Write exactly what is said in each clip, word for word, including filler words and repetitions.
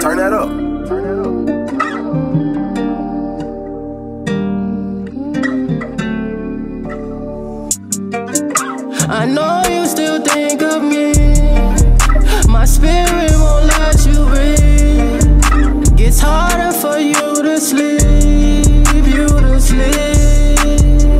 Turn that up. Turn that up. I know you still think of me. My spirit won't let you breathe. Gets harder for you to sleep, you to sleep.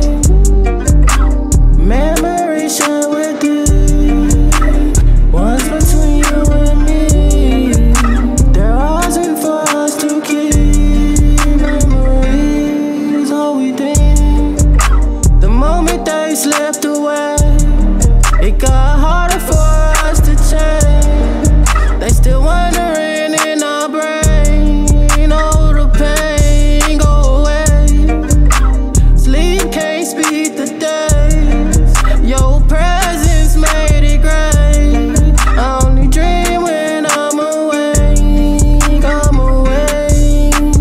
Memories share with you. One's between you and me. They're ours and for us to keep. Memories, all we think. The moment they slipped away, it got harder for us to change. They still wondering in our brain. Oh, the pain go away. Sleep can't speak the days. Your presence made it great. I only dream when I'm awake. I'm awake.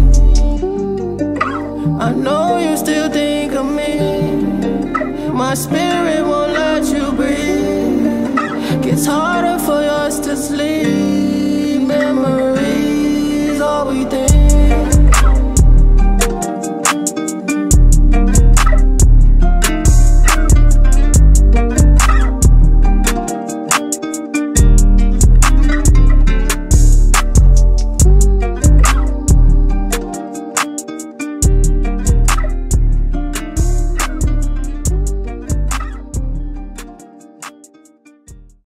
I know you still think of me. My spirit won't let you breathe. Gets harder for us to sleep. Memories, all we think.